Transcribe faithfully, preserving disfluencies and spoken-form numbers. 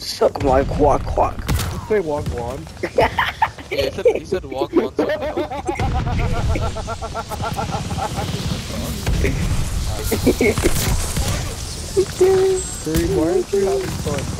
Suck my quack quack. Say walk one. Yeah, he said he said walk one. So Kareem, why aren't you having fun?